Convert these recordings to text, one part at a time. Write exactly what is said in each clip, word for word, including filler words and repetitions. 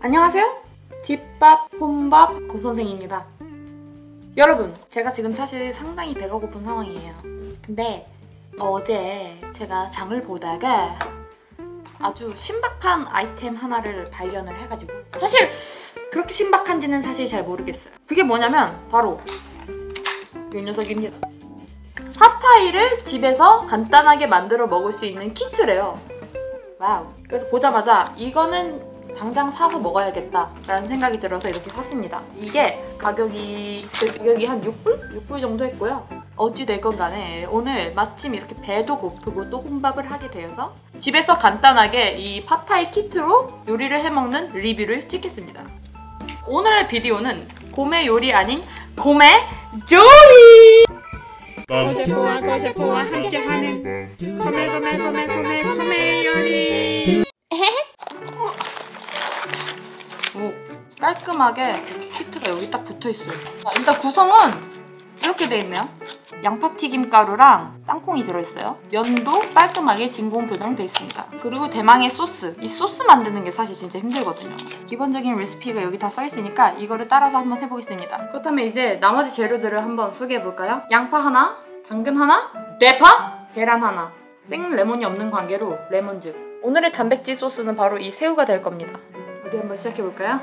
안녕하세요. 집밥, 혼밥 고선생입니다. 여러분, 제가 지금 사실 상당히 배가 고픈 상황이에요. 근데 어제 제가 장을 보다가 아주 신박한 아이템 하나를 발견을 해가지고, 사실 그렇게 신박한지는 사실 잘 모르겠어요. 그게 뭐냐면 바로 이 녀석입니다. 팟타이를 집에서 간단하게 만들어 먹을 수 있는 키트래요. 와우. 그래서 보자마자 이거는 당장 사서 먹어야겠다 라는 생각이 들어서 이렇게 샀습니다. 이게 가격이 가격이 한 육 불? 육 불 정도 했고요. 어찌됐건 간에 오늘 마침 이렇게 배도 고프고 또 혼밥을 하게 되어서 집에서 간단하게 이 팟타이 키트로 요리를 해먹는 리뷰를 찍겠습니다. 오늘의 비디오는 곰의 요리 아닌 곰의 조리! 고세포와 고세포와 함께하는 코멜코멜코멜코멜코멜 요리. 오, 깔끔하게 이렇게 키트가 여기 딱 붙어있어요. 일단 구성은 이렇게 돼 있네요. 양파튀김 가루랑 땅콩이 들어있어요. 면도 깔끔하게 진공 포장돼 있습니다. 그리고 대망의 소스. 이 소스 만드는 게 사실 진짜 힘들거든요. 기본적인 레시피가 여기 다 써있으니까 이거를 따라서 한번 해보겠습니다. 그렇다면 이제 나머지 재료들을 한번 소개해볼까요? 양파 하나, 당근 하나, 대파, 계란 하나. 생 레몬이 없는 관계로 레몬즙. 오늘의 단백질 소스는 바로 이 새우가 될 겁니다. 우리 한번 시작해볼까요?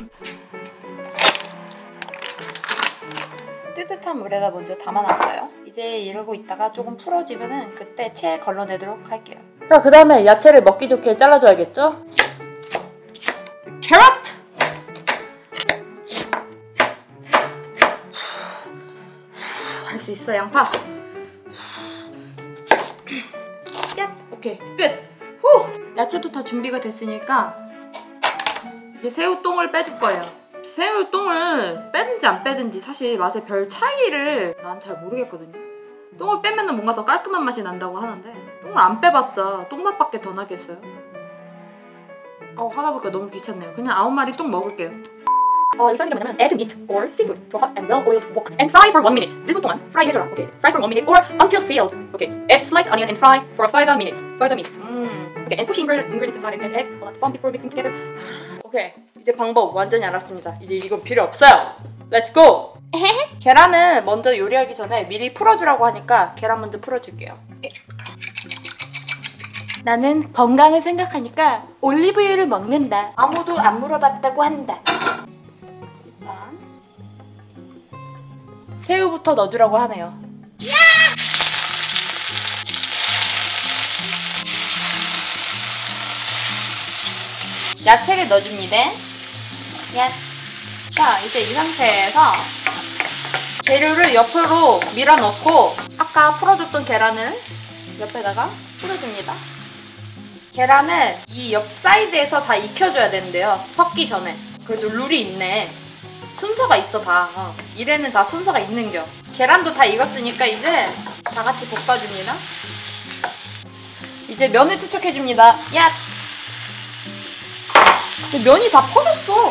뜨뜻한 물에다 먼저 담아놨어요. 이제 이러고 있다가 조금 풀어지면은 그때 채 걸러내도록 할게요. 자, 그 다음에 야채를 먹기 좋게 잘라줘야겠죠? 캐럿! 할 수 있어, 양파. 얍! 오케이, 끝! 후! 야채도 다 준비가 됐으니까 이제 새우똥을 빼줄 거예요. 새우똥을 빼든지 안 빼든지 사실 맛에 별 차이를 난 잘 모르겠거든요. 똥을 빼면 뭔가 더 깔끔한 맛이 난다고 하는데 똥을 안 빼봤자 똥맛밖에 더 나겠어요? 어, 하다 보니까 너무 귀찮네요. 그냥 아홉 마리 똥 먹을게요. 어, 이 설명이 뭐냐면 add meat or seafood to a hot and well-oiled wok and fry for one minute. 일 분 동안 fry 해줘라. 오케이. Fry for one minute or until sealed. 오케이. Add sliced onion and fry for five minutes. five minutes. 음. 오케이. And push ingredients inside and add a lot of fun before mixing together. 오케이. 이제 방법 완전히 알았습니다. 이제 이건 필요 없어요. Let's go! 계란을 먼저 요리하기 전에 미리 풀어주라고 하니까 계란 먼저 풀어줄게요. 나는 건강을 생각하니까 올리브유를 먹는다. 아무도 안 물어봤다고 한다. 일단 새우부터 넣어주라고 하네요. 야채를 넣어줍니다. 야. 자, 이제 이 상태에서 재료를 옆으로 밀어 넣고 아까 풀어줬던 계란을 옆에다가 뿌려줍니다. 계란을 이 옆 사이드에서 다 익혀줘야 되는데요. 섞기 전에. 그래도 룰이 있네. 순서가 있어 다. 어. 이래는 다 순서가 있는겨. 계란도 다 익었으니까 이제 다 같이 볶아줍니다. 이제 면을 투척해줍니다. 야! 면이 다 퍼졌어.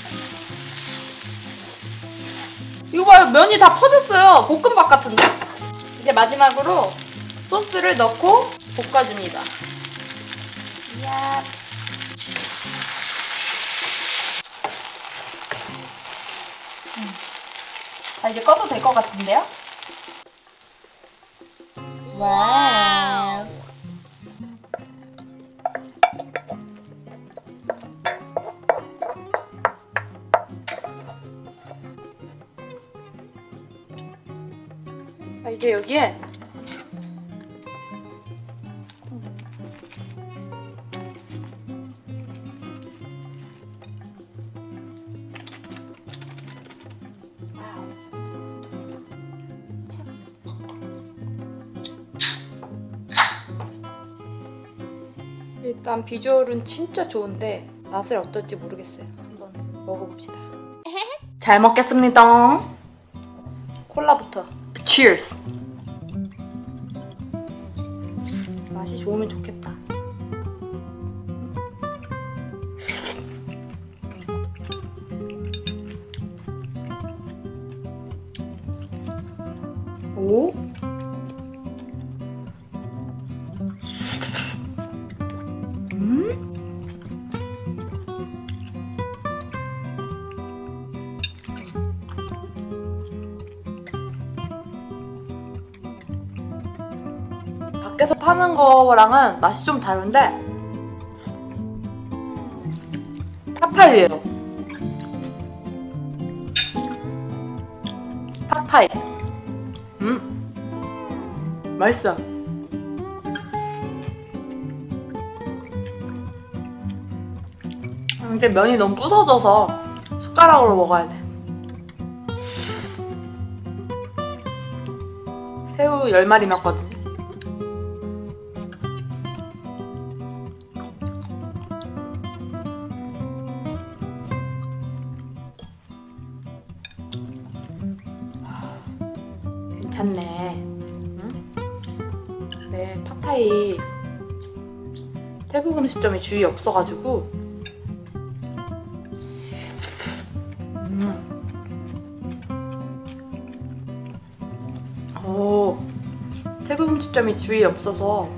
이거 봐요. 면이 다 퍼졌어요. 볶음밥 같은데? 이제 마지막으로 소스를 넣고 볶아줍니다. 이야. 음. 자, 이제 꺼도 될 것 같은데요? 와우. 자, 이제 여기에 일단 비주얼은 진짜 좋은데 맛을 어떨지 모르겠어요. 한번 먹어봅시다. 잘 먹겠습니다. 콜라부터. Cheers! 맛이 좋으면 좋겠다. 오? 음? 밖에서 파는 거랑은 맛이 좀 다른데 팟타이예요. 팟타이. 음 맛있어. 근데 면이 너무 부서져서 숟가락으로 먹어야 돼. 새우 열 마리 넣었거든요. 괜찮네. 응? 네, 팟타이 태국 음식점이 주위에 없어가지고 음. 오, 태국 음식점이 주위에 없어서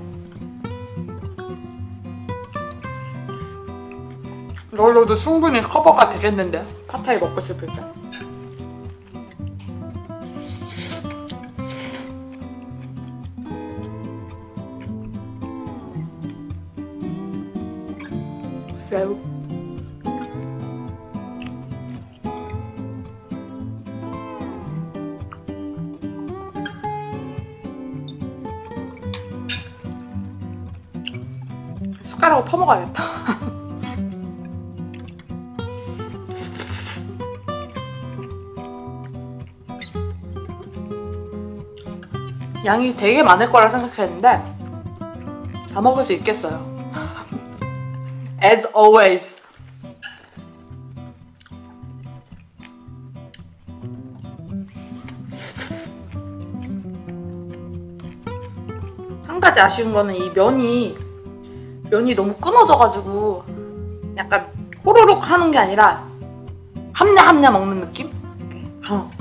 이걸로도 충분히 커버가 되겠는데? 팟타이 먹고 싶을 때. 새우. 숟가락으로 퍼먹어야겠다. 양이 되게 많을 거라 생각했는데 다 먹을 수 있겠어요. As always. 한 가지 아쉬운 거는 이 면이 면이 너무 끊어져가지고 약간 호로록 하는 게 아니라 함냐 함냐 먹는 느낌? 어.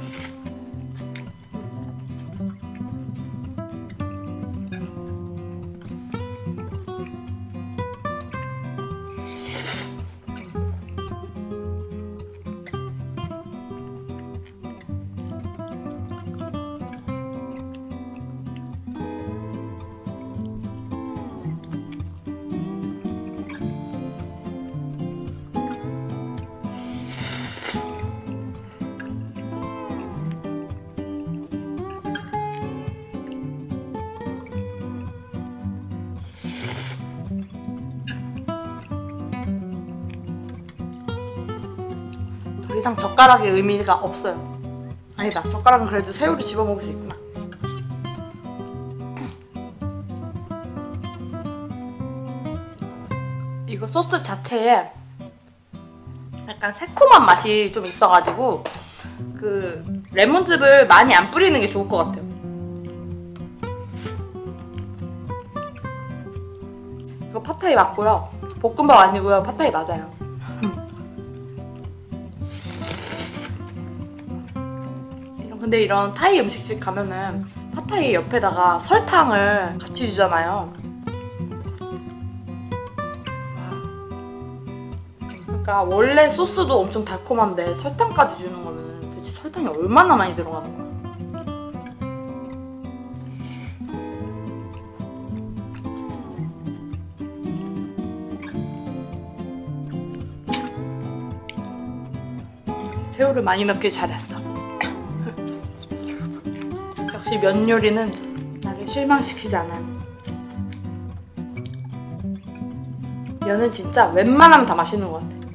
더 이상 젓가락의 의미가 없어요. 아니다, 젓가락은 그래도 새우를 집어먹을 수 있구나. 이거 소스 자체에 약간 새콤한 맛이 좀 있어가지고 그 레몬즙을 많이 안 뿌리는 게 좋을 것 같아요. 이거 팟타이 맞고요. 볶음밥 아니고요. 팟타이 맞아요. 근데 이런 타이 음식집 가면은 팟타이 옆에다가 설탕을 같이 주잖아요. 그러니까 원래 소스도 엄청 달콤한데 설탕까지 주는 거면 대체 설탕이 얼마나 많이 들어가는 거야? 새우를 많이 넣길 잘했어. 역시 면 요리는 나를 실망시키지 않아. 면은 진짜 웬만하면 다 맛있는 것 같아.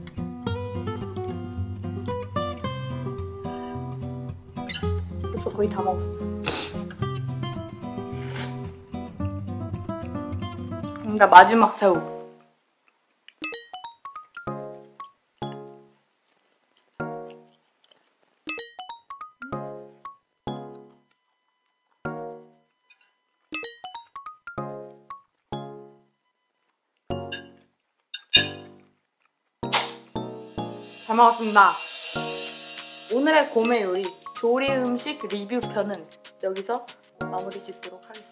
벌써 거의 다 먹었어. 그러니까 마지막 새우. 잘 먹었습니다. 오늘의 고메 요리, 조리 음식 리뷰 편은 여기서 마무리 짓도록 하겠습니다.